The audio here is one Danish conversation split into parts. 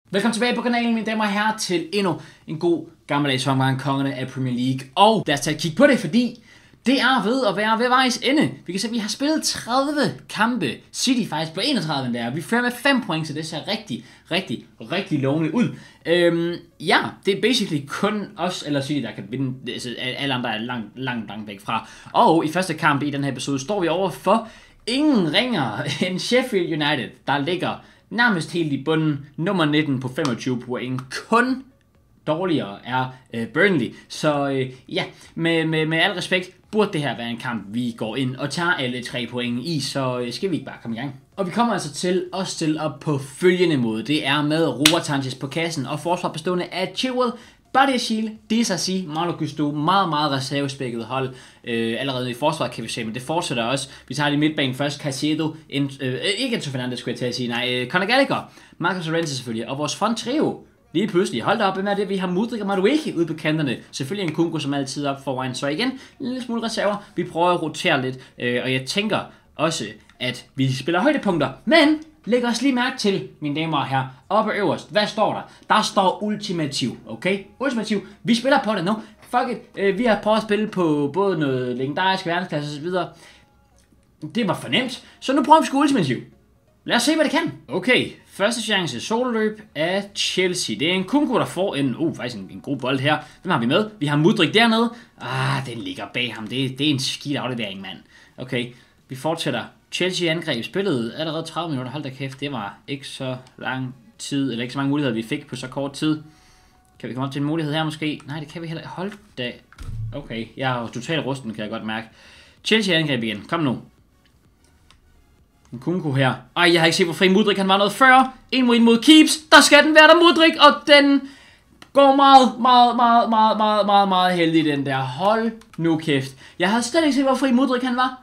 Velkommen tilbage på kanalen, mine damer og herrer, til endnu en god gammeldags omgang kongerne af Premier League. Og lad os tage et kig på det, fordi det er ved at være ved vejs ende. Vi kan se, at vi har spillet 30 kampe. City faktisk på 31 der. Vi fører med 5 point, så det ser rigtig lovende ud. Ja, det er basically kun os eller City, der kan vinde. Altså, alle andre er langt væk fra. Og i første kamp i den her episode står vi over for ingen ringere end Sheffield United, der ligger nærmest helt i bunden, nummer 19 på 25 point. Kun dårligere er Burnley. Så ja, med al respekt, burde det her være en kamp, vi går ind og tager alle 3 point i, så skal vi ikke bare komme i gang. Og vi kommer altså til at stille op på følgende måde. Det er med Robert Sanchez på kassen og forsvar bestående af Chilwell, Badiashile, Disasi, Malo Gusto, meget reservespækket hold. Allerede i forsvaret kan vi se, men det fortsætter også. Vi tager lige midtbanen først, Caicedo, ikke Enzo Fernandes skulle jeg til at sige, nej, Conor Gallagher, Marcus Llorente selvfølgelig, og vores front trio. Lige pludselig, hold da op med det, vi har Mudryk og Madueke ude på kanterne. Selvfølgelig en Nkunku som altid op foran, så igen, en lille smule reserver. Vi prøver at rotere lidt, og jeg tænker også, at vi spiller højdepunkter, men læg os lige mærke til, mine damer og herrer, oppe øverst, hvad står der? Der står ultimativ, okay? Ultimativ, vi spiller på det nu. Fuck it, vi har prøvet at spille på både noget legendarisk verdensklasse og så videre. Det var for nemt, så nu prøver vi sgu ultimativ. Lad os se, hvad det kan. Okay, første chance, sololøb af Chelsea. Det er en Nkunku, der får faktisk en god bold her. Hvem har vi med? Vi har Mudryk dernede. Den ligger bag ham. Det er en skidt aflevering, mand. Okay, vi fortsætter. Chelsea angreb spillet allerede 30 minutter. Hold da kæft, det var ikke så lang tid, eller ikke så mange muligheder, vi fik på så kort tid. Kan vi komme op til en mulighed her måske? Nej, det kan vi heller ikke. Hold da. Okay, jeg er totalt rusten, kan jeg godt mærke. Chelsea angreb igen. Kom nu. Nkunku her. Jeg har ikke set, hvor fri Mudryk han var noget før. 1 mod Keeps. Der skal den være der, Mudryk, og den går meget heldig, den der. Hold nu kæft. Jeg havde slet ikke set, hvor fri Mudryk han var.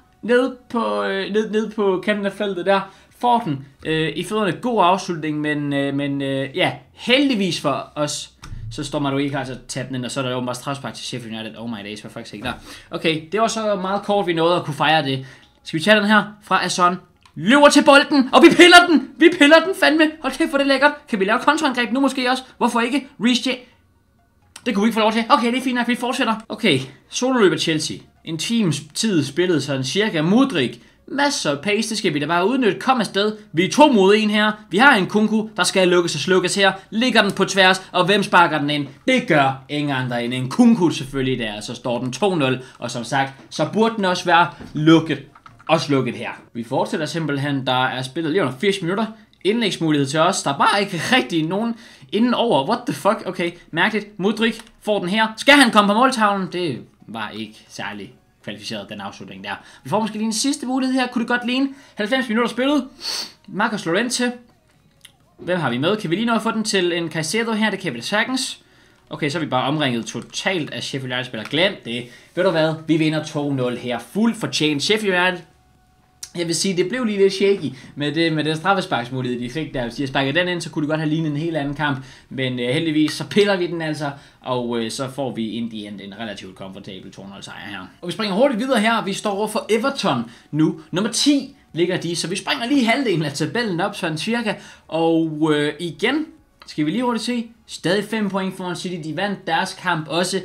Nede på kanten af feltet der. Får den i fødderne. God afslutning, men ja, heldigvis for os, så står man jo ikke altså tabe den ind, og så er der åbenbart strafspark til Sheffield United. Oh my days, var faktisk ikke der. Okay, det var så meget kort, vi nåede at kunne fejre det. Skal vi tage den her fra Asson? Løber til bolden, og vi piller den fandme. Hold kæft, for det er lækkert. Kan vi lave kontraangreb nu måske også? Hvorfor ikke? Reece J. Det kunne vi ikke få lov til. Okay, det er fint nok, vi fortsætter. Okay, sololøb af Chelsea. En times tid spillet sådan cirka. Mudryk. Masser af pace, det skal vi da bare udnytte. Kom afsted. Vi er 2 mod 1 her. Vi har en Nkunku, der skal lukkes og slukkes her. Ligger den på tværs, og hvem sparker den ind? Det gør ingen andre end en Nkunku selvfølgelig der. Så står den 2-0, og som sagt, så burde den også være lukket og slukket her. Vi fortsætter simpelthen, der er spillet lige under 80 minutter. Indlægsmulighed til os. Der er bare ikke rigtig nogen inden over. What the fuck? Okay, mærkeligt. Mudryk får den her. Skal han komme på måltavlen? Det var ikke særlig kvalificeret, den afslutning der. Vi får måske lige en sidste mulighed her. Kunne det godt ligne? 90 minutter spillet. Marcus Llorente. Hvem har vi med? Kan vi lige nå at få den til en Caicedo her? Det kan vi da sagtens. Okay, så er vi bare omringet totalt af Sheffield United-spillere. Glem det. Ved du hvad? Vi vinder 2-0 her. Fuldt fortjent. Sheffield United. Jeg vil sige, det blev lige lidt shaky med den straffesparksmulighed, de fik der. Hvis de har sparket den ind, så kunne det godt have lignet en helt anden kamp. Men heldigvis, så piller vi den altså, og så får vi in the end en relativt komfortabel 2-0 sejr her. Og vi springer hurtigt videre her. Vi står over for Everton nu. Nummer 10 ligger de, så vi springer lige halvdelen af tabellen op, sådan cirka. Og igen, skal vi lige hurtigt se, stadig 5 point foran City. De vandt deres kamp også.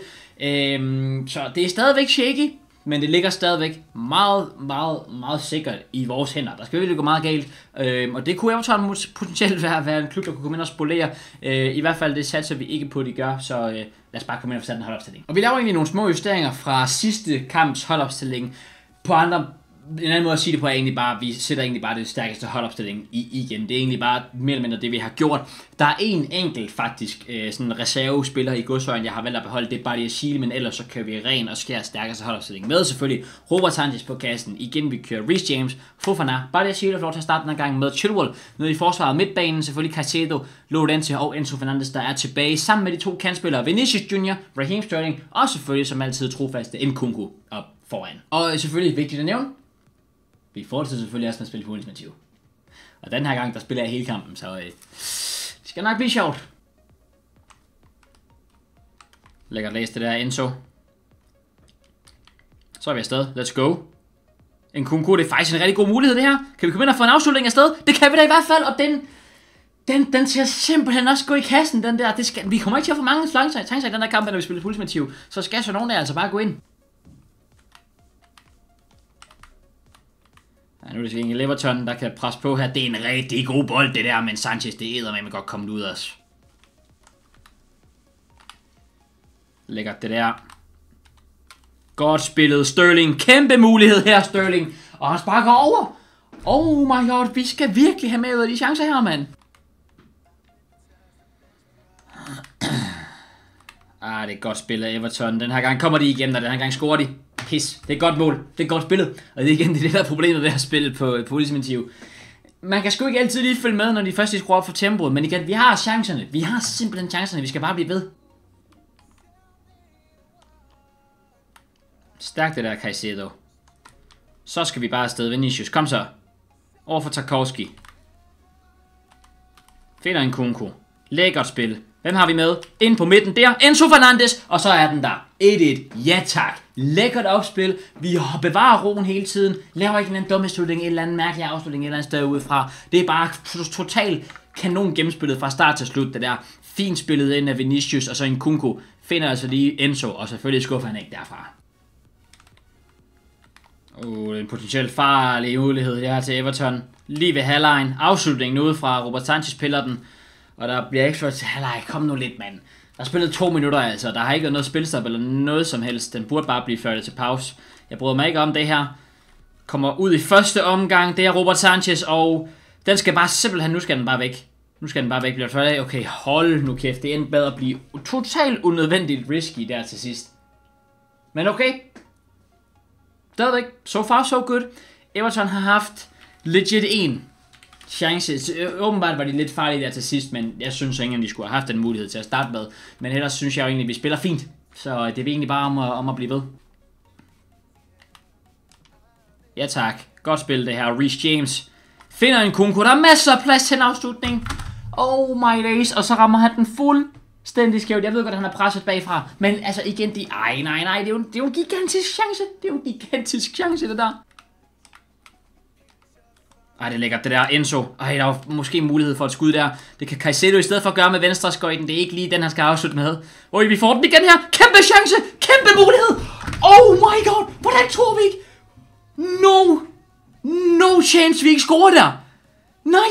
Så det er stadigvæk shaky. Men det ligger stadigvæk meget sikkert i vores hænder. Der skal virkelig gå meget galt. Og det kunne Everton potentielt være en klub, der kunne komme ind og spolere. I hvert fald det satser vi ikke på, at de gør. Så lad os bare komme ind og få sat en holdopstilling. Og vi laver egentlig nogle små justeringer fra sidste kamps holdopstilling. På en anden måde at sige det på er egentlig bare, vi sætter egentlig bare det stærkeste holdopstilling igen. Det er egentlig bare mere eller mindre det, vi har gjort. Der er en enkelt faktisk sådan reservespiller i godsøjen, jeg har valgt at beholde. Det er Badiashile, men ellers så kører vi ren og skær stærkeste holdopstilling med. Selvfølgelig Robert Sanchez på kassen. Igen vi kører Reece James, Fofana, Badiashile får lov til at starte den her gang med Chilwell. Nede i forsvaret midtbanen selvfølgelig Caicedo, Llorente og Enzo Fernandes, der er tilbage. Sammen med de 2 kantspillere, Vinicius Junior, Raheem Sterling og selvfølgelig som altid trofaste Nkunku op foran. Og selvfølgelig vigtigt at nævne, vi fortsætter selvfølgelig også med at spille på ultimativ. Og den her gang, der spiller jeg hele kampen, så det skal nok blive sjovt. Lækkert læst det der, Enzo. Så er vi afsted. Let's go. Nkunku, det er faktisk en rigtig god mulighed det her. Kan vi komme ind og få en afslutning afsted? Det kan vi da i hvert fald, og Den skal simpelthen også gå i kassen, den der. Vi kommer ikke til at få mange chancer i den der kamp, når vi spiller ultimativ. Så skal så nogen af altså bare gå ind. Ja, nu er det ikke Everton, der kan presse på her. Det er en rigtig god bold, det der, men Sanchez, det æder med godt komme ud af os. Lækkert det der. Godt spillet, Sterling. Kæmpe mulighed her, Sterling. Og han sparker over. Oh my god, vi skal virkelig have med ud af de chancer her, mand. Det er godt spillet af Everton. Den her gang kommer de igennem, og den her gang scorer de. Pis. Det er godt mål. Det er godt spillet. Og det er igen det der problemet ved at spille på ultimativ. Man kan sgu ikke altid lige følge med, når de først skruer op for tempoet. Men igen, vi har chancerne. Vi har simpelthen chancerne. Vi skal bare blive ved. Stærkt det der, Caicedo. Så skal vi bare afsted. Vinicius, kom så. Over for Tarkowski. Finder en Kunku. Lækkert spil. Hvem har vi med? Ind på midten der. Enzo Fernandes. Og så er den der. 1-1. Ja tak. Lækkert opspil. Vi bevarer roen hele tiden. Laver ikke en dum slutning. En eller anden mærkelig afslutning. Et eller andet sted udefra. Det er bare totalt kanon gennemspillet fra start til slut. Det der. Fint spillet ind af Vinicius. Og så en Kunku. Finder altså lige Enzo. Og selvfølgelig skuffer han ikke derfra. En potentielt farlig mulighed her til Everton. Lige ved halvlejen. Afslutningen udefra. Robert Sanchez piller den. Og der bliver ekstra til halvleg. Kom nu lidt, mand. Der er spillet 2 minutter altså. Der har ikke været noget spilstop eller noget som helst. Den burde bare blive ført til pause. Jeg bryder mig ikke om det her. Kommer ud i første omgang. Det er Robert Sanchez. Og den skal bare simpelthen... Nu skal den bare væk. Nu skal den bare væk. Bliver det ført. Okay, hold nu kæft. Det er endda bedre at blive totalt unødvendigt risky der til sidst. Men okay. Stadigvæk. So far so good. Everton har haft legit en chance. Åbenbart var de lidt farlige der til sidst, men jeg synes ikke, at de skulle have haft den mulighed til at starte med. Men ellers synes jeg jo egentlig, at vi spiller fint. Så det er egentlig bare om at blive ved. Ja tak. Godt spil det her. Reece James finder en Kunku. Der er masser af plads til en afslutning. Oh my days. Og så rammer han den fuldstændig skævt. Jeg ved godt, at han er presset bagfra. Men altså igen, nej. Det er jo en gigantisk chance. Det er jo en gigantisk chance, det der. Det er lækkert, det der. Enzo. Der er måske mulighed for et skud der. Det kan Caicedo i stedet for gøre med venstre skøjten. Det er ikke lige den, han skal afslutte med. Vi får den igen her. Kæmpe chance. Kæmpe mulighed. Oh my god. Hvordan tror vi ikke? No chance, vi ikke scorer der. Nej.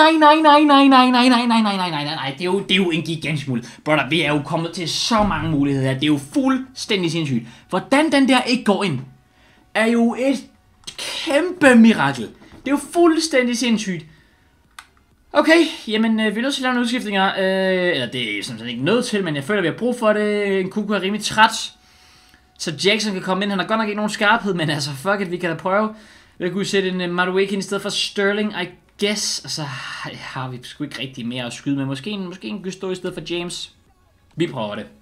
Det er jo en gigantisk mulighed. Brother, vi er jo kommet til så mange muligheder her. Det er jo fuldstændig sindssygt. Hvordan den der ikke går ind, er jo et kæmpe mirakel. Det er jo fuldstændig sindssygt. Okay, jamen vi er nødt til at lave nogle udskiftninger. Eller det er sådan ikke nødt til, men jeg føler, at vi har brug for det. En Kunku er rimelig træt. Så Jackson kan komme ind. Han har godt nok ikke nogen skarphed, men altså fuck it, vi kan da prøve. Vi kunne sætte en Madueke i stedet for Sterling, I guess. Og så har vi sgu ikke rigtig mere at skyde med. Måske en Gusto i stedet for James. Vi prøver det.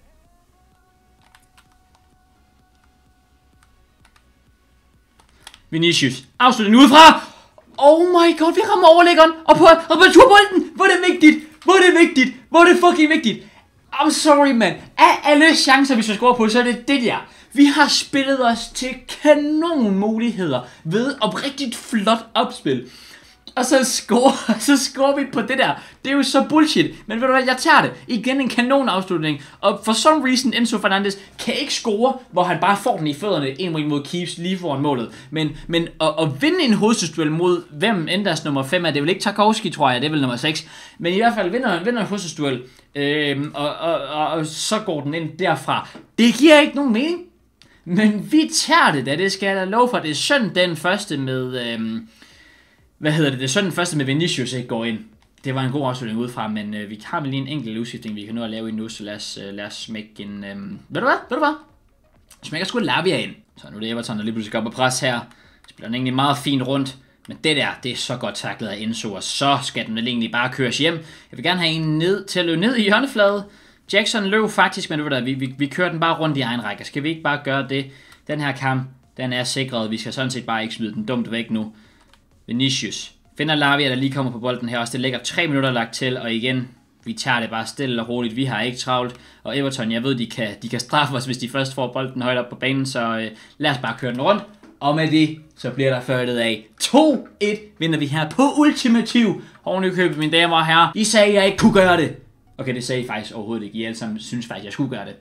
Vinicius. Afslutning udefra. Oh my god, vi rammer overlæggeren. Og på returbolden. Hvor er det vigtigt. Hvor er det fucking vigtigt. I'm sorry, man. Af alle chancer, vi skal score på, så er det det der. Vi har spillet os til kanon muligheder ved oprigtigt flot opspil. Og så scorer vi på det der. Det er jo så bullshit. Men ved du hvad, jeg tager det. Igen en kanon afslutning. Og for some reason, Enzo Fernandes kan ikke score, hvor han bare får den i fødderne en mod Keeps lige foran målet. Men at vinde en hovedstødsduel mod hvem end deres nummer 5 er, det er vel ikke Tarkowski, tror jeg, det er vel nummer 6. Men i hvert fald vinder en hovedstødsduel. Og så går den ind derfra. Det giver ikke nogen mening. Men vi tager det da, det skal jeg da love for. Det er synd den første med... det er sådan den første med Vinicius ikke går ind. Det var en god afslutning udefra, men vi har vel lige en enkelt udskifting, vi kan nå at lave endnu, så lad os smække en... Ved du hvad? Smækker sgu Lavia ind. Så nu er det Everton, der lige pludselig går på pres her. Spiller den egentlig meget fint rundt, men det der, det er så godt taklet af Enzo, og så skal den egentlig bare køres hjem. Jeg vil gerne have en ned til at løbe ned i hjørnefladet. Jackson løb faktisk, men vi kører den bare rundt i egen række. Skal vi ikke bare gøre det? Den her kamp, den er sikret. Vi skal sådan set bare ikke smide den dumt væk nu. Vinicius finder Lavia, der lige kommer på bolden her også. Det ligger 3 minutter lagt til, og igen, vi tager det bare stille og roligt. Vi har ikke travlt, og Everton, jeg ved, de kan straffe os, hvis de først får bolden højt op på banen, så lad os bare køre den rundt. Og med det, så bliver der førtet af 2-1 vinder vi her på ultimativ. Ovenikøbet, mine damer og herrer. I sagde, at jeg ikke kunne gøre det. Okay, det sagde I faktisk overhovedet ikke. I alle sammen synes faktisk, at jeg skulle gøre det.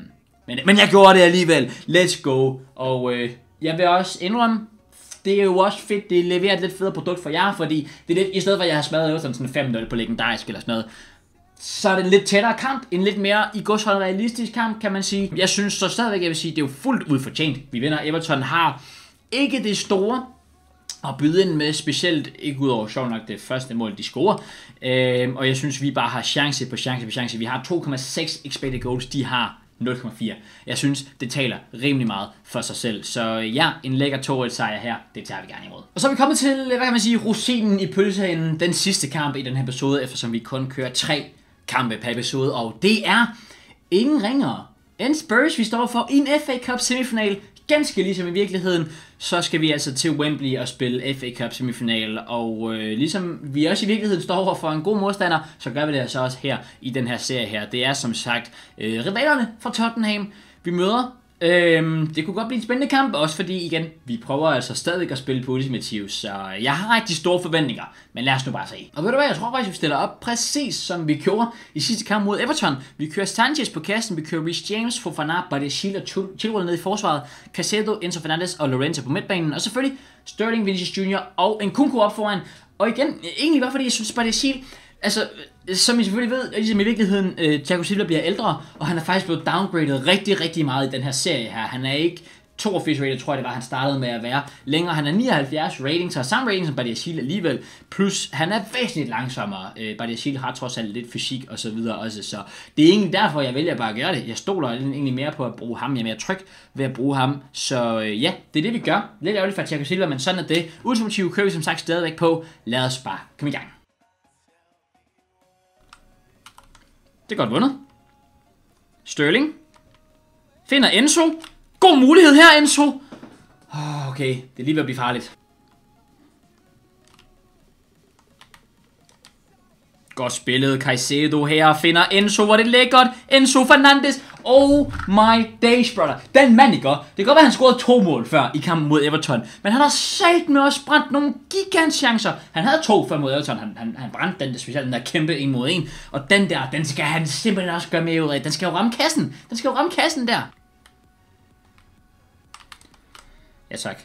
Men jeg gjorde det alligevel. Let's go. Og jeg vil også indrømme, det er jo også fedt, det leverer et lidt federe produkt for jer, fordi det er lidt, i stedet for at jeg har smadret Everton sådan 5-0 på legendarisk eller sådan noget, så er det en lidt tættere kamp, en lidt mere i godshold realistisk kamp, kan man sige. Jeg synes så stadigvæk, jeg vil sige, det er jo fuldt ud fortjent. Vi vinder. Everton har ikke det store at byde ind med, specielt ikke ud over sjovt nok det første mål, de scorer. Og jeg synes, vi bare har chance på chance på chance. Vi har 2,6 expected goals, de har 0,4. Jeg synes, det taler rimelig meget for sig selv. Så ja, en lækker 2-1 sejr her, det tager vi gerne imod. Og så er vi kommet til, hvad kan man sige, rosinen i pølseenden, den sidste kamp i den her episode, eftersom vi kun kører 3 kampe per episode, og det er ingen ringere end Spurs, vi står for i en FA Cup semifinal. Ganske ligesom i virkeligheden, så skal vi altså til Wembley og spille FA Cup semifinal, og ligesom vi også i virkeligheden står over for en god modstander, så gør vi det altså også her i den her serie her. Det er som sagt rivalerne fra Tottenham, vi møder. Det kunne godt blive en spændende kamp, også fordi igen, vi prøver altså stadig at spille på ultimativ, så jeg har rigtig store forventninger, men lad os nu bare se. Og ved du hvad, jeg tror faktisk, vi stiller op præcis som vi gjorde i sidste kamp mod Everton. Vi kører Sanchez på kassen, vi kører Reece James, Fofana, Badiashile og Chilwell ned i forsvaret, Caicedo, Enzo Fernandez og Llorente på midtbanen, og selvfølgelig Sterling, Vinicius Junior og Nkunku op foran. Og igen, egentlig bare fordi jeg synes, Badiashile, altså, som I selvfølgelig ved, ligesom i virkeligheden, Thiago Silva bliver ældre, og han er faktisk blevet downgraded rigtig, rigtig meget i den her serie her. Han er ikke 82 rated, tror jeg det var, han startede med at være længere. Han er 79 rating, så har samme rating som Badiashile alligevel. Plus, han er væsentligt langsommere. Badiashile har trods alt lidt fysik og så videre også, så det er egentlig derfor, jeg vælger bare at gøre det. Jeg stoler egentlig mere på at bruge ham. Jeg er mere tryg ved at bruge ham. Så ja, det er det, vi gør. Lidt ærgerligt for Thiago Silva, men sådan er det. Ultimative kører vi som sagt stadigvæk på. Lad os bare komme i gang. Det er godt vundet. Sterling. Finder Enzo. God mulighed her, Enzo. Okay, det er lige ved at blive farligt. Godt spillet. Caicedo her finder Enzo, hvor det er lækkert. Enzo Fernandez. Oh my days, brother. Den mand, ikke? Det kan godt være, han scorede 2 mål før i kampen mod Everton. Men han har sat med også brændt nogle gigantchancer. Han havde 2 før mod Everton. Han brændte den, specielt den der kæmpe 1 mod 1. Og den der, den skal han simpelthen også gøre med ud af. Den skal jo ramme kassen. Den skal jo ramme kassen der. Ja, tak.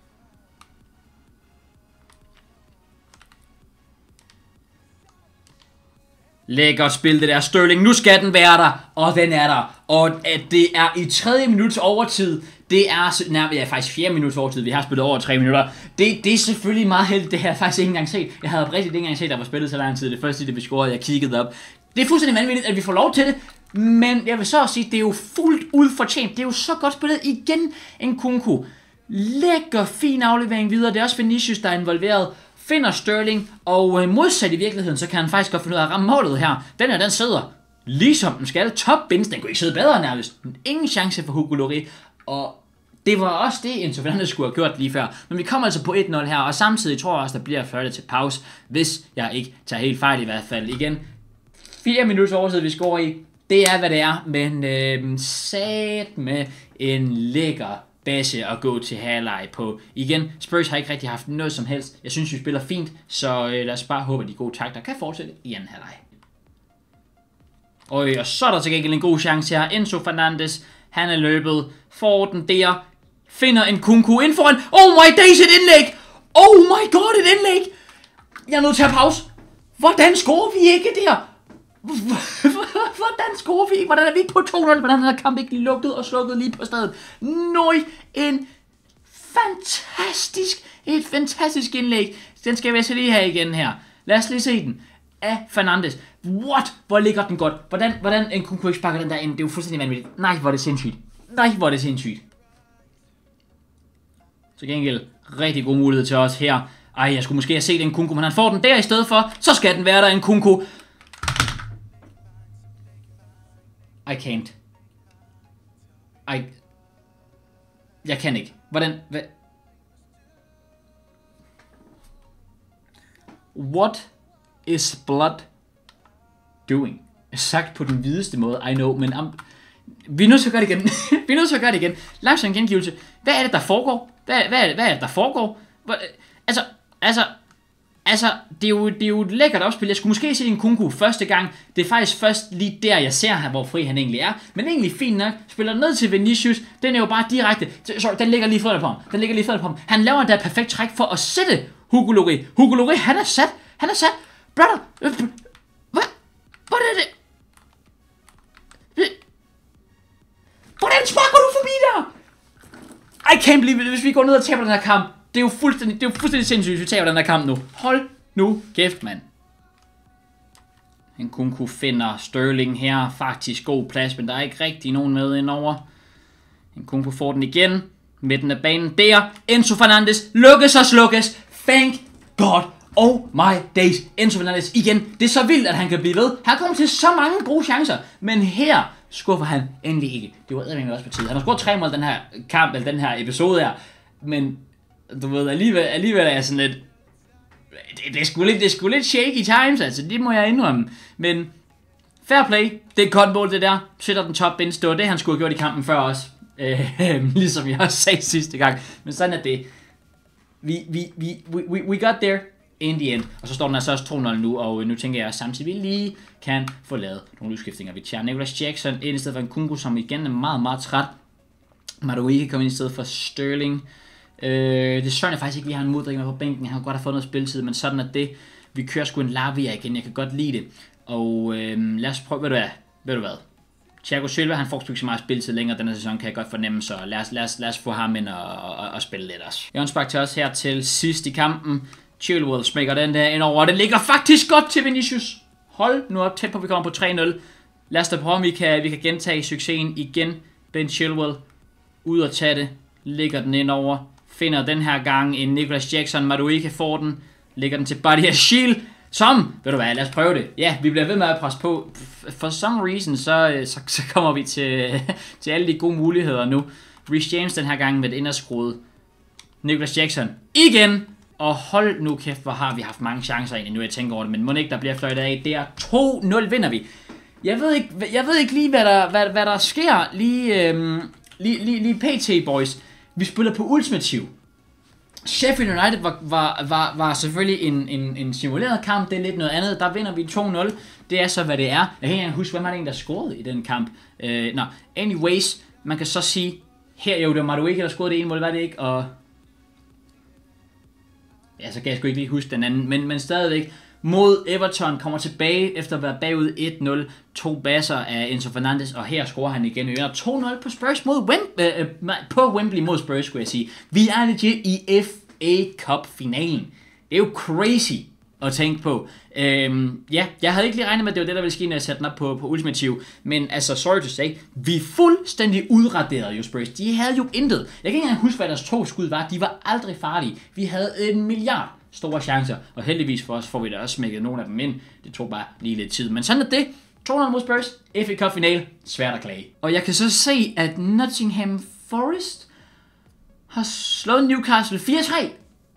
Lækkert spil det der, Sterling. Nu skal den være der, og den er der. Og at det er i 3. minuts overtid, det er nærmest faktisk 4. minuts overtid. Vi har spillet over 3 minutter. Det er selvfølgelig meget heldigt. Det har jeg faktisk ikke engang set. Jeg havde oprigtigt ikke engang set, der var spillet så lang tid. Det første, det vi scorede, jeg kiggede op. Det er fuldstændig vanvittigt, at vi får lov til det. Men jeg vil så også sige, det er jo fuldt ud fortjent. Det er jo så godt spillet igen, Nkunku. Lækker, fin aflevering videre. Det er også Vinicius, der er involveret. Finder Sterling, og modsat i virkeligheden, så kan han faktisk godt finde ud af at ramme målet her. Den her, den sidder ligesom den skal. Top bins, den kunne ikke sidde bedre nærmest. Ingen chance for Hugo Lloris, og det var også det, Enzo Fernandez skulle have gjort lige før. Men vi kommer altså på 1-0 her, og samtidig tror jeg også, der bliver 40 til pause, hvis jeg ikke tager helt fejl i hvert fald. Igen, 4 minutter overtid, vi scorer i. Det er, hvad det er, men sat med en lækker base at gå til halvleg på. Igen, Spurs har ikke rigtig haft noget som helst. Jeg synes, vi spiller fint, så lad os bare håbe, at de gode takter kan fortsætte i anden halvleg. Og så er der til gengæld en god chance her. Enzo Fernandez, han er løbet, får den der, finder Nkunku ind foran. Oh my days, et indlæg! Oh my god, et indlæg! Jeg er nødt til at pause. Hvordan scorer vi ikke der? Hvordan scorer vi ikke? Hvordan er vi ikke på 2-0? Hvordan er den her kamp ikke lukket og slukket lige på stedet? Nøj, et fantastisk indlæg. Den skal vi så lige have igen her. Lad os lige se den. Af Fernandes. What? Hvor ligger den godt? Hvordan en kunne ikke sparke den der ind? Det er jo fuldstændig vanvittigt. Nej, hvor er det sindssygt. Nej, hvor er det sindssygt. Så gengæld rigtig god mulighed til os her. Ej, jeg skulle måske have set Nkunku, men han får den der i stedet for. Så skal den være der, Nkunku. I can't. Jeg kan ikke. Hvordan? What is blood doing? Sagt på den hvideste måde, I know, men vi er nødt til at gøre det igen. Vi er nødt til at gøre det igen. Langsom gengivelse. Hvad er det, der foregår? Hvad er det, der foregår? Altså, det er jo et lækkert opspil. Jeg skulle måske se Nkunku første gang. Det er faktisk først lige der, jeg ser her, hvor fri han egentlig er. Men egentlig fint nok. Spiller ned til Vinicius. Den er jo bare direkte. Sorry, den ligger lige foran på ham. Han laver endda et perfekt træk for at sætte Hugo Lloris. Hugo Lloris, han er sat. Brother. Hvad? Hvad er det? Hvordan sparker du forbi der? I can't believe it, hvis vi går ned og taber den her kamp. Det er jo fuldstændig sindssygt, hvis vi taber den her kamp nu. Hold nu kæft, mand. Nkunku finder Sterling her. Faktisk god plads, men der er ikke rigtig nogen med indover. Nkunku får den igen. Midten af banen der. Enzo Fernandes lukkes og slukkes. Thank God. Oh my days. Enzo Fernandes igen. Det er så vildt, at han kan blive ved. Han kommer til så mange gode chancer. Men her skuffer han endelig ikke. Det var eddermame også på tide. Han har scoret 3 mål den her kamp, eller den her episode her. Men du ved, alligevel er jeg sådan lidt... Det er sgu lidt shaky times, altså. Det må jeg indrømme. Men fair play. Det er et godt mål, det der. Sætter den top bench. Det var det, han skulle have gjort i kampen før også. Ligesom jeg også sagde sidste gang. Men sådan er det. We got there in the end. Og så står den altså også 2-0 nu. Og nu tænker jeg samtidig, vi lige kan få lavet nogle udskiftninger. Vi tager Nicolas Jackson ind i stedet for Nkunku, som igen er meget, meget træt. Madueke kommer ind i stedet for Sterling. Det er sådan, jeg faktisk ikke lige har en Mudryk med på bænken. Han har godt have fået noget spilletid, men sådan er det. Vi kører sgu en Lavia igen. Jeg kan godt lide det. Og lad os prøve, ved du hvad? Thiago Silva, han får ikke så meget spilletid længere denne sæson, kan jeg godt fornemme, så lad os få ham ind og spille lidt også. Jørgensbak til os her til sidst i kampen. Chilwell smækker den der ind over, og den ligger faktisk godt til Vinicius. Hold nu op, tæt på, vi kommer på 3-0. Lad os da prøve, om vi kan gentage succesen igen. Ben Chilwell ud og tage det. Ligger den ind over. Finder den her gang en Nicolas Jackson. Madueke får den. Lægger den til Badiashile. Som, ved du hvad, lad os prøve det. Ja, vi bliver ved med at presse på. For some reason, så kommer vi til alle de gode muligheder nu. Reece James den her gang med et inderskruet. Nicolas Jackson igen. Og hold nu kæft, hvor har vi haft mange chancer egentlig nu, jeg tænker over det. Men må ikke, der bliver fløjtet af. Det er 2-0 vinder vi. Jeg ved ikke lige, hvad der sker lige pt, boys. Vi spiller på ultimativ. Sheffield United var selvfølgelig en simuleret kamp. Det er lidt noget andet. Der vinder vi 2-0. Det er så, hvad det er. Jeg kan ikke engang huske, hvem var det der scorede i den kamp. Anyways, man kan så sige, her jo, det var Madueke, der scorede det ene mål, var det ikke? Og ja, så kan jeg sgu ikke lige huske den anden. Men stadigvæk, mod Everton kommer tilbage efter at være bagud 1-0. 2 basser af Enzo Fernandes, og her scorer han igen. 2-0 på Spurs på Wembley mod Spurs, skulle jeg sige. Vi er legit i FA Cup-finalen. Det er jo crazy at tænke på. Ja, jeg havde ikke lige regnet med, at det var det, der ville ske, når jeg satte den op på ultimativ. Men altså, sorry to say, vi er fuldstændig udraderede jo Spurs. De havde jo intet. Jeg kan ikke engang huske, hvad deres 2 skud var. De var aldrig farlige. Vi havde 1 milliard store chancer, og heldigvis for os får vi da også smækket nogle af dem ind. Det tog bare lige lidt tid. Men sådan er det. 200 mod Spurs. FA Cup final. Svært at klage. Og jeg kan så se, at Nottingham Forest har slået Newcastle 4-3.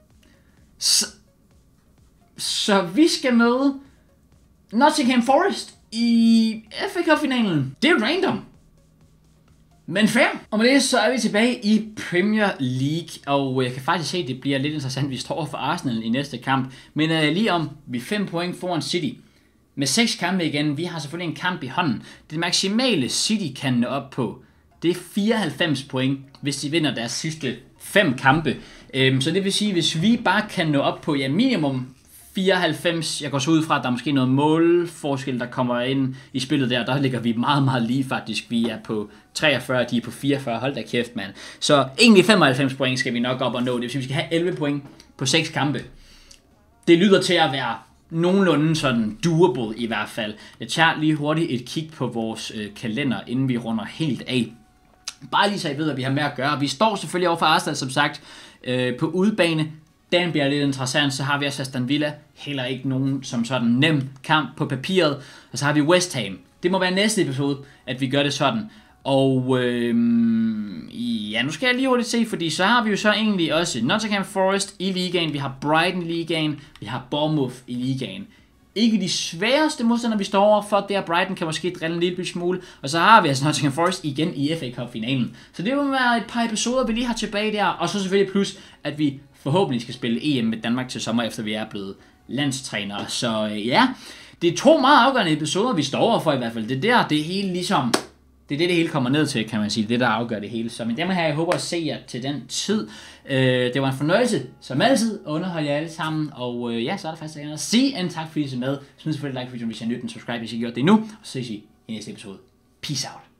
Så vi skal møde Nottingham Forest i FA Cup finalen. Det er jo random. Men fair. Og med det så er vi tilbage i Premier League. Og jeg kan faktisk se, at det bliver lidt interessant, vi står for Arsenal i næste kamp. Men lige om, vi er 5 point foran City. Med 6 kampe igen, vi har selvfølgelig en kamp i hånden. Det maksimale City kan nå op på, det er 94 point, hvis de vinder deres sidste 5 kampe. Så det vil sige, hvis vi bare kan nå op på minimum 94, jeg går så ud fra, at der er måske noget målforskel, der kommer ind i spillet der ligger vi meget, meget lige faktisk. Vi er på 43, de er på 44, hold da kæft, mand. Så egentlig 95 point skal vi nok op og nå. Det vil sige, vi skal have 11 point på 6 kampe. Det lyder til at være nogenlunde sådan doable i hvert fald. Jeg tager lige hurtigt et kig på vores kalender, inden vi runder helt af. Bare lige så I ved, at vi har med at gøre. Vi står selvfølgelig over for Arsenal, som sagt, på udebane. Den bliver lidt interessant. Så har vi også Aston Villa. Heller ikke nogen som sådan nem kamp på papiret. Og så har vi West Ham. Det må være næste episode, at vi gør det sådan. Og ja, nu skal jeg lige hurtigt se, fordi så har vi jo så egentlig også Nottingham Forest i ligaen. Vi har Brighton i ligaen. Vi har Bournemouth i ligaen. ikke de sværeste modstandere, vi står over for. Der Brighton kan måske drille en lille smule. Og så har vi altså Nottingham Forest igen i FA Cup-finalen. Så det vil være et par episoder, vi lige har tilbage der. Og så selvfølgelig plus, at vi forhåbentlig skal spille EM med Danmark til sommer, efter vi er blevet landstrænere. Så ja, det er 2 meget afgørende episoder, vi står over for i hvert fald. Det er der, det hele ligesom... Det er det hele kommer ned til, kan man sige. Det der afgør det hele. Så med dem her, jeg håber at se jer til den tid. Det var en fornøjelse, som altid, at underholde jer alle sammen. Og ja, så er der faktisk ikke at sige en tak, fordi I så med. Smid selvfølgelig like videoen, hvis I har nydt den. Subscribe, hvis I har gjort det nu. Og så ses I i næste episode. Peace out.